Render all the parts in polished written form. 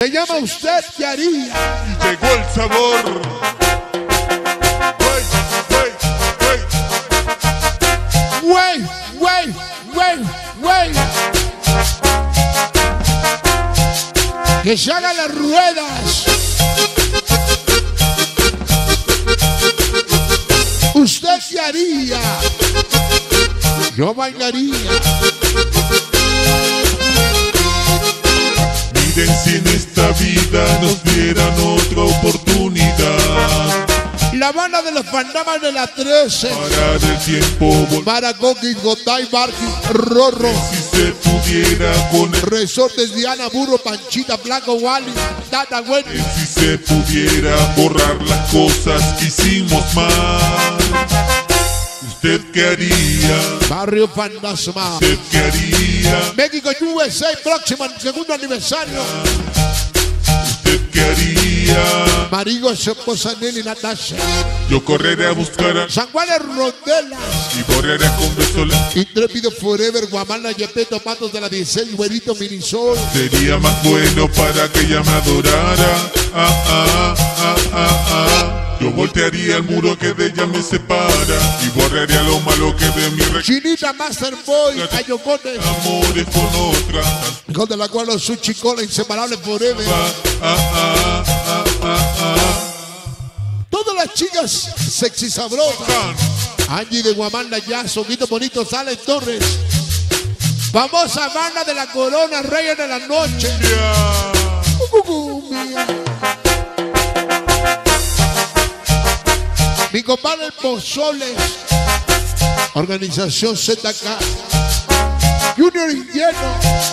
Se llama Usted ¿Qué haría? Y llegó el sabor. Güey. Que se hagan las ruedas. ¿Usted qué haría? Yo bailaría. Miren si en esta vida nos dieran otra oportunidad. La banda de los fantasmas de la 13. Parar el tiempo, Maracoqui, Gotay, Barqui, Rorro. si se pudiera poner. Resortes, Diana, Burro, Panchita, Blanco, Wally, Tata, Wendy. Si se pudiera borrar las cosas que hicimos mal. ¿Usted qué haría? Barrio Fantasma. ¿Usted qué haría? México USA, próximo segundo aniversario. ¿Usted qué haría? Marigo, su esposa Nelly, Natasha. Yo correré a buscar a San Juan de Rondelas. y borraré con besola. Intrépido Forever, Guamala, Yepeto, Patos de la 16, Güerito, Minisol. Sería más bueno para que ella me adorara. Yo voltearía el muro que de ella me separa y borraría lo malo que de mi Chinita, Masterboy, Ayocotes. amores con otra. Hijo de la cual los Suchicola, Inseparable Forever. Todas las chicas sexy sabrosas. Angie de Guamanda, ya, Soquito Bonito, Sales Torres. Famosa banda de la Corona, Reyes de la Noche. Mi compadre el Pozoles. Organización ZK. Junior Invierno.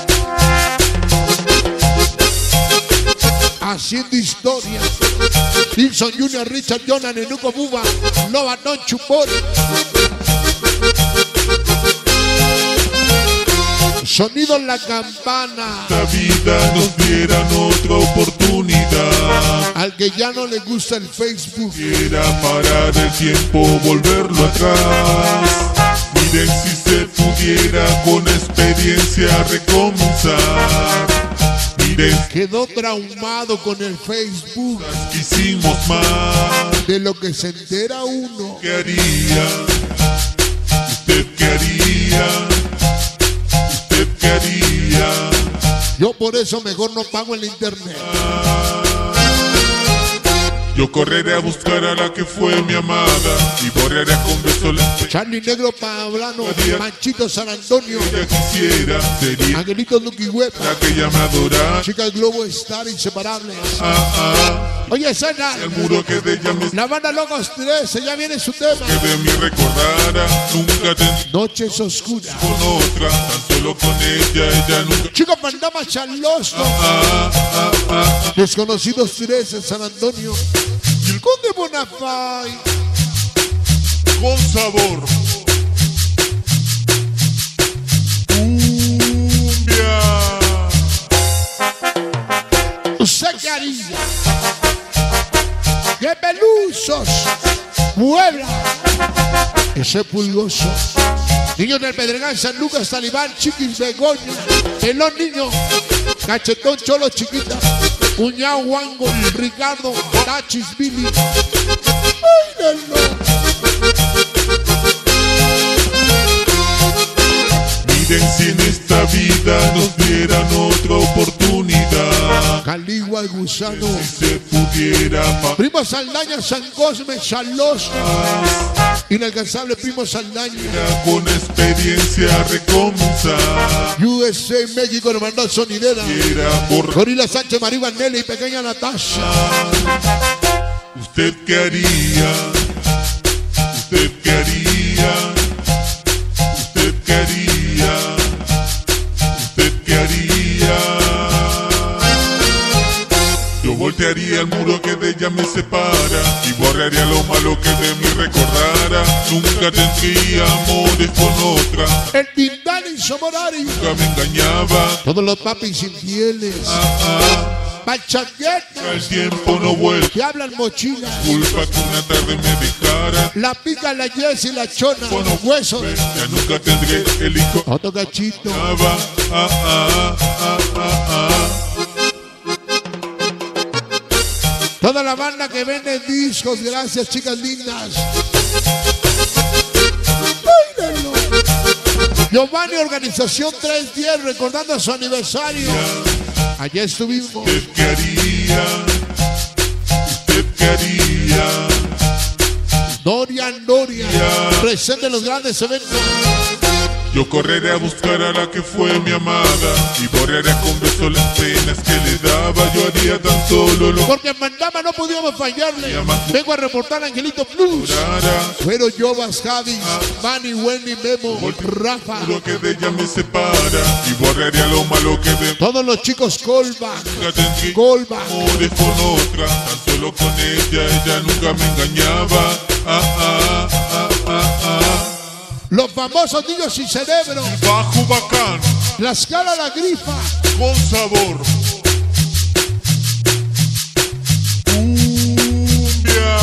Haciendo historia. Wilson Junior, Richard Jonan, Nenuco Buba, Loba Don Chupor. Sonido en la campana. Esta vida nos dieran otra oportunidad. Al que ya no le gusta el Facebook. Quiera parar el tiempo, volverlo atrás. Miren si se pudiera con experiencia recomenzar. Miren Quedó traumado con el Facebook. que hicimos mal. De lo que se entera uno. ¿Qué haría? ¿Usted qué haría? ¿Usted qué haría? Yo por eso mejor no pago el internet. Yo correré a buscar a la que fue mi amada y borraré con besos la Charlie Negro Pablano, Manchito San Antonio, ella quisiera. Sería Angelito Lucky Web, la que ella me adorara. Chica Globo Star Inseparables. Oye, Sena, El muro que de ella me la banda Locos 13, ya viene su tema. que de mí recordara. Nunca te Noches Oscuras. con otra, tan solo con ella nunca. Chico Pandama Charlosco. Desconocidos 13 en San Antonio. Y el Conde Bonafay. Con sabor. Cumbia. ¿Usted qué haría? ¡Qué pelusos! Puebla. Ese pulgoso. Niños del Pedregal, San Lucas, Talibán, Chiquis, Begoña. Pelón Niño. Cachetón, Cholo, Chiquita. Cuñao, Wango, Ricardo, Tachis, Billy. Miren si en esta vida nos dieran otra oportunidad. Caligua, el Gusano. Si se pudiera Primo Saldaña, San Cosme, Chalos. Inalcanzable Primo Saldaña. con experiencia recomenzar. USA, México, hermandad sonidera. Quiera borrar. Gorila Sánchez, Mariba Nelly y Pequeña Natasha. ¿Usted qué haría? ¿Usted qué haría? ¿Usted qué haría? ¿Usted qué haría? Yo voltearía el muro que de ella me separa y borraría lo malo que de mí recordara. Nunca tendría amores con otra. El Tindal y Somorari. Nunca me engañaba. Todos los papis infieles. Bachaqueta. El tiempo no vuelve. Que hablan mochilas. Culpa que una tarde me dejara. La pica, la yes y la chona. Bueno, huesos. Ya nunca tendré el hijo. Otro cachito. Toda la banda que vende discos, gracias chicas lindas. ¡Báilenlo! Giovanni, organización 310, recordando su aniversario. Allá estuvimos. ¿Usted qué haría? ¿Usted qué haría? Dorian, presente en los grandes eventos. Yo correré a buscar a la que fue mi amada y borraré con besos las penas que le daba. Yo haría tan solo lo porque en Mandama no pudimos fallarle. Vengo a reportar a Angelito Plus. Fueron Jovas, Javi, Manny, Wendy, Memo, Rafa. Lo que de ella me separa y borraría lo malo que de todos los chicos Colba. Amores con otra, tan solo con ella nunca me engañaba. Los famosos niños sin cerebro. Bajo bacán. La escala la grifa. Con sabor. Cumbia.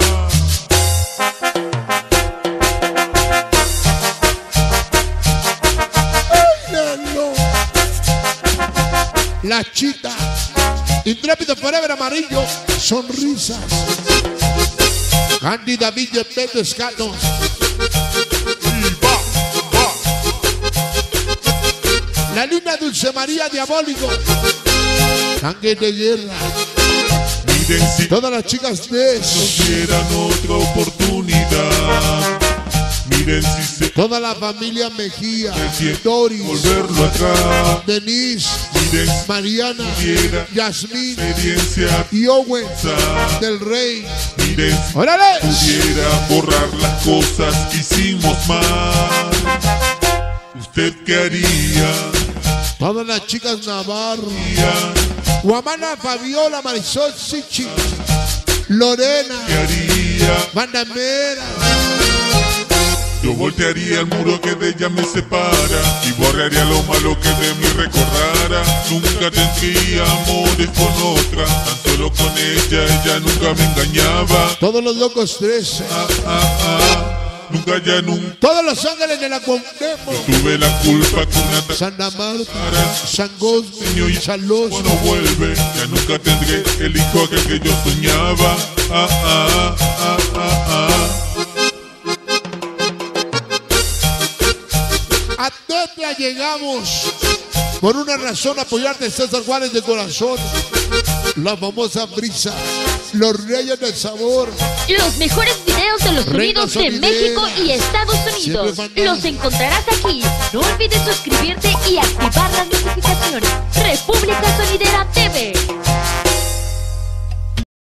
¡Báilenlo! La Chita. Intrépido Forever amarillo. Sonrisas. Candy David y Pedro Escato. La línea Dulce María Diabólico. Sangre de guerra. Miren si todas las chicas de eso nos dieran otra oportunidad. Miren si se toda la familia Mejía. Doris, volverlo atrás. Denise, miren Mariana, Yasmín experiencia y Owen del Rey. Miren si ¡órale! pudiera borrar las cosas que hicimos mal. ¿Usted qué haría? Todas las chicas Navarro. Guamana, Fabiola, Marisol, Sichi, Lorena. ¿Qué haría? Bandamera. Yo voltearía el muro que de ella me separa y borraría lo malo que de mí recordara. Nunca tendría amores con otra, tan solo con ella nunca me engañaba. Todos los locos 13. Nunca ya nunca. Todos los ángeles de la Cuauhtémoc. Tuve la culpa con una Santa Marta, San Cosme y San Los. Cuando vuelve, ya nunca tendré el hijo aquel que yo soñaba. A Tetla llegamos. Por una razón, apoyarte César Juárez de corazón. La famosa brisa. Los reyes del sabor. Los mejores videos de los sonidos de México y Estados Unidos. Los encontrarás aquí. No olvides suscribirte y activar las notificaciones. República Sonidera TV.